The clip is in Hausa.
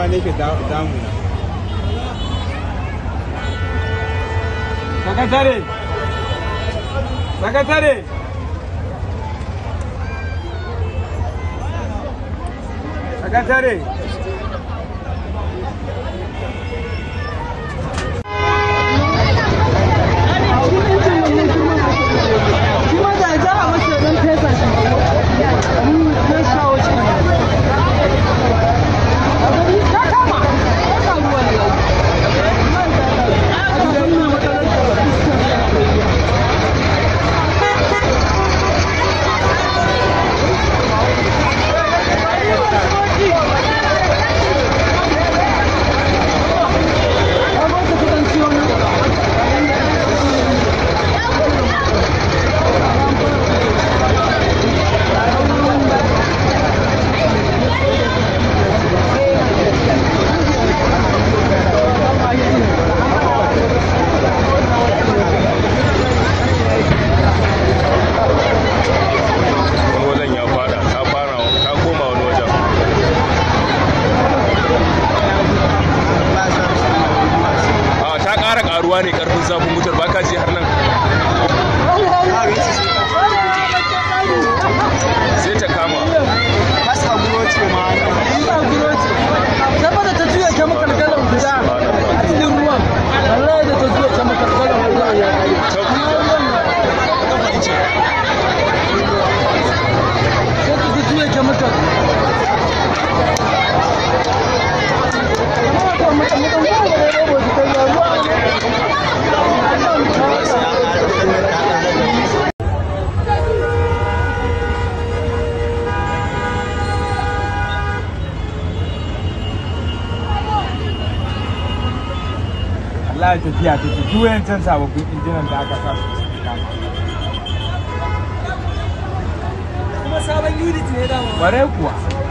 ne ke damuna. Sakatare! Sakatare! Sakatare! ruwa ne karfin zafin wutar ba ka ji har nan sai ta kama Kasa guroce ma saboda ta juya ta makalkalan guda a cikin ruwan wallahi da ta juya ta makalkalan guda ya kai sai ta juya ta makalkalan Allah ya tafiya take duk wayancan sababbin injinan da aka sa su kama. Kuma sabon unit ne dama. Bare kuwa.